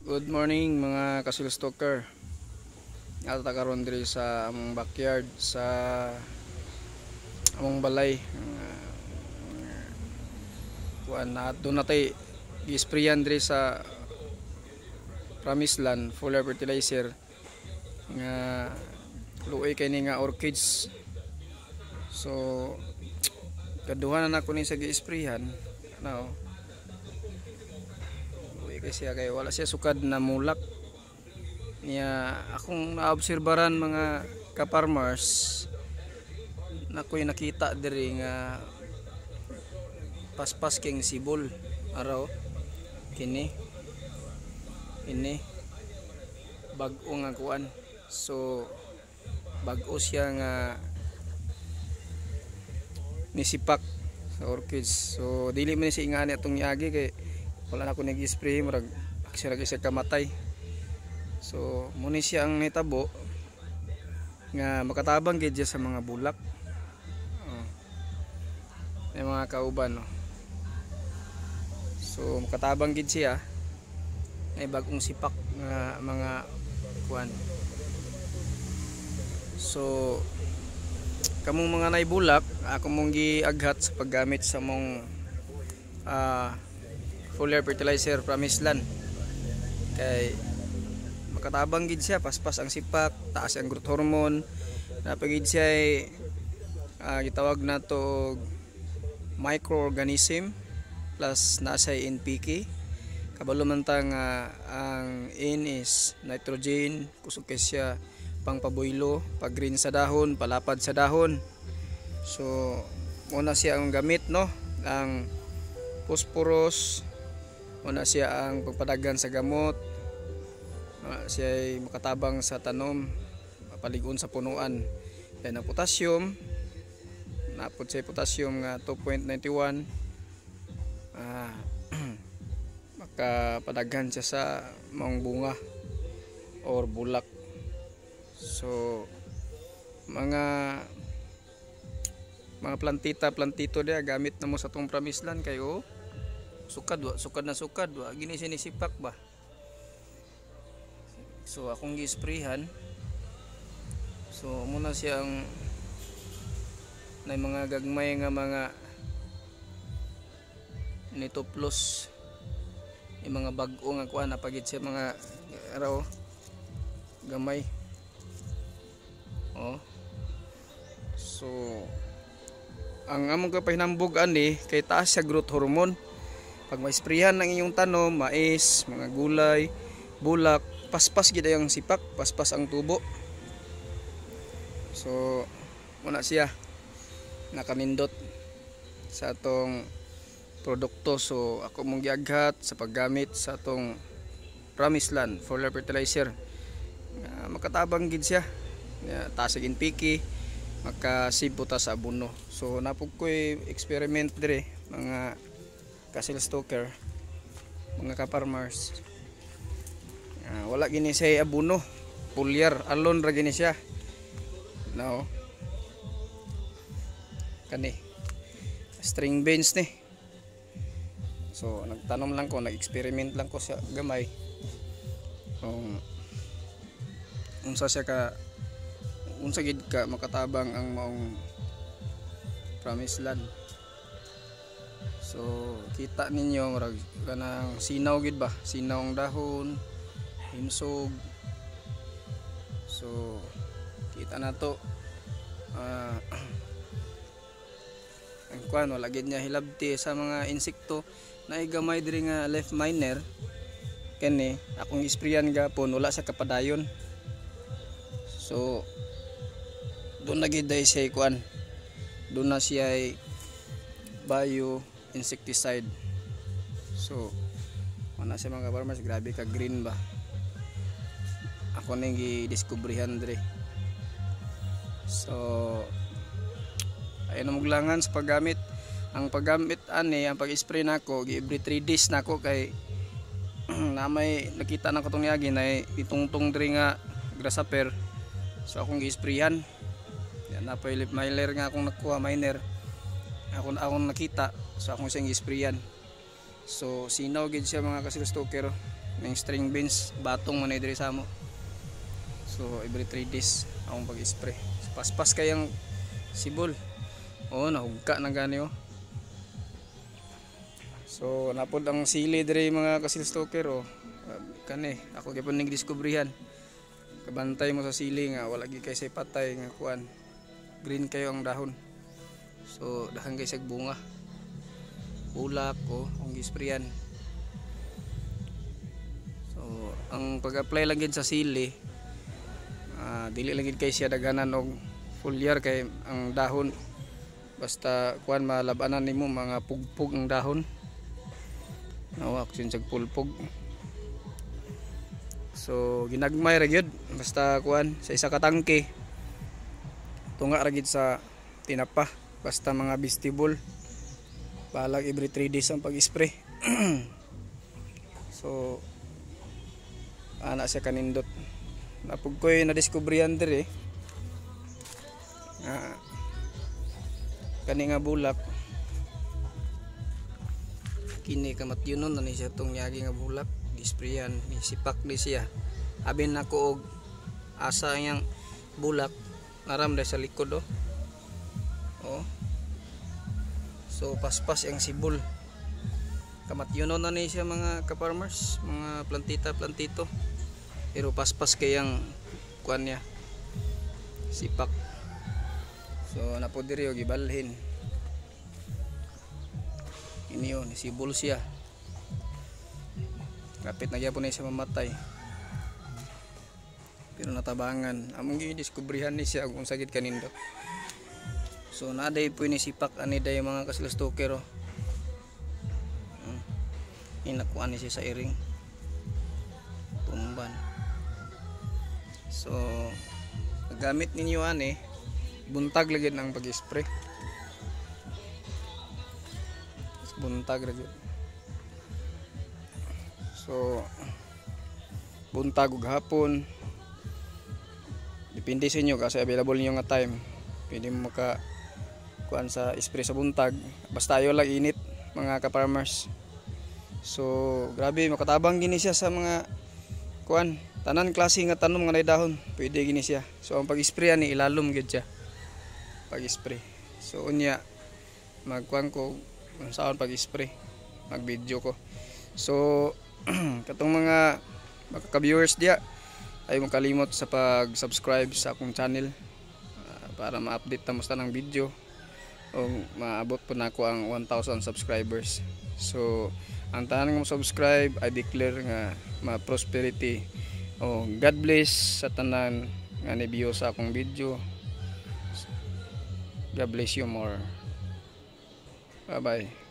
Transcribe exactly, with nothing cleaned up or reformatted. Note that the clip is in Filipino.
Good morning mga kasul stalker. Ato ta karon diri sa among backyard sa among balay. Kuan na ato natay gi-sprayan diri sa Promised Land foliar fertilizer nga luoy kay ni nga orchids. So kaduha na nako ni sa gi-sprayan. Now, kasi kay wala siya sukad na mulak niya. Akong naobserbaran mga ka-farmers na ko'y nakita diri nga paspas king sibol araw kini ini bag-o nga kuan. So bag-o siya nga nisipak sa orchids. So dili man siya ingani atong iagi kay wala na ko nag-spray, murag aksira siya kamatay. So muni siya ang nitabo nga makatabang gid sa mga bulak. Oh. May mga kauban no. So makatabang gid siya. May bagong sipak nga mga kuan. So kamong mga nay bulak, ako mong giaghat sa paggamit sa mong ah uh, foliar fertilizer Promised Land kay makatabang gid siya, paspas ang sipak, taas ang growth hormone, napagid siya ay uh, gitawag nato microorganism plus nasa N P K. Kabalo man ta nga ang N is nitrogen, kusog kay siya pang paboylo, pag green sa dahon, palapad sa dahon. So muna siya ang gamit no, ang phosphorus, una siya ang pagpadagan sa gamot, uh, siya ay makatabang sa tanom, mapaligon sa punuan. Then ang potassium, napod siya potassium nga two point nine one, uh, makapadaghan siya sa mga bunga or bulak. So mga mga plantita plantito dia gamit na mo sa tong Promised Land kayo. Sukad wa, sukad na sukad wa gini sinisipak ba. So akong gi-sprayhan. So muna siyang na mga gagmay nga mga nito plus yung mga bag-o nga kuan na pagit siya mga araw gamay. Oh. So ang among kapahinambog ani kay taas sa growth hormone. Pag ma-sprayhan ng inyong tanom, mais, mga gulay, bulak, paspas gid ang sipak, paspas ang tubo. So muna siya nakanindot sa atong produkto. So ako mong giaghat sa paggamit sa atong Promised Land foliar fertilizer. Uh, makatabang gid siya. Uh, taas ang N P K, makasave ta sa abono. So napog ko'y experiment dire mga kasil stalker, mga ka-farmers. Uh, wala gini siya abono, foliar alone ra gini siya. No. Kani string beans ni. So nagtanom lang ko, nag-experiment lang ko sa gamay. Kung unsa siya ka unsa gid ka makatabang ang maong Promised Land. So kita ninyo murag kanang sinaw gid ba, sinaw ang dahon, himsog. So kita na to uh, ang kuan wala gid niya hilabti sa mga insekto. Naay gamay diri nga leaf miner kani akong isprayan gapon, wala sa kapadayon. So doon na gid siya kuan, doon na siya bio insecticide. So mana siya mga farmers, grabe ka green ba. Ako nang gi-discoveryhan dire. So ayun ang muglangan sa paggamit. Ang paggamit ani, ang pag-spray nako every three days nako kay na may nakita na ko tong yagi na itungtong diri nga grasshopper. So akong gi-sprayhan. Yan na pa leaf miner nga akong nakuha, miner. Ako akong nakita, so akong siyang gi-sprayan. So sinaw gid siya mga kasil stalker. ning string beans batong man diri sa amo. So every three days akong pag-spray. Paspas kayang sibol. Oh, nahugka na gani oh. So napod ang sili diri mga kasilstoker oh. Kani ako gyapon ning diskubrihan. Kabantay mo sa sili nga wala gi kay say patay nga kuan. Green kayo ang dahon. So dahan kay sag bunga. Bulak oh, ang gisprayan. So ang pag-apply lang gid sa sili, uh, dili lang gid kay siya daghanan og foliar kay ang dahon basta kuan malabanan nimo mga pugpug ang dahon. Nawak sin sag pulpog. So ginagmay ra gyud basta kuan sa isa ka tangke. Tunga ra gyud sa tinapa basta mga vestibule. Balag every three days ang pag-spray. So ana siya kanindot. Napug ko'y nadiskubrihan diri. Ah, kani nga bulak. Kini kamatyunon na ni siya tong yagi nga bulak. Disprayan ni sipak ni siya. Abin nako og asa yang bulak naram sa likod oh. Oh. So paspas yang sibol. Kamatyunon na ni siya mga ka-farmers, mga plantita plantito. Pero paspas kayang kuan niya. Sipak. So napod diri og gibalhin. Ini yun, sibol siya. Kapit na gyapon na siya mamatay. Pero natabangan. Among gidiskubrihan ni siya kung sakit kanindot. So naday po ni sipak ani day mga kasilstoker oh. Hmm. Inakuan ni siya sa iring. Tumban. So gamit ninyo ani buntag lagi ng pag-spray. Buntag lagi. So buntag ug hapon. Depende sa inyo kasi available niyo nga time. Pwede mo maka kuan sa spray sa buntag. Basta ayo lang init mga ka-farmers. So grabe makatabang gini siya sa mga kuan tanan klase nga tanom nga nay dahon. Pwede gini siya. So ang pag-spray ani ilalom gyud siya. Pag-spray. So unya magkuan ko kung saan pag-spray. Mag-video ko. So katong mga makaka-viewers diya ay makalimot sa pag-subscribe sa akong channel uh, para ma-update ta mo sa ng video o maabot po na ako ang one thousand subscribers. So ang tanan nga subscribe I declare nga ma-prosperity o God bless sa tanan nga ni-view sa akong video. God bless you more. Bye bye.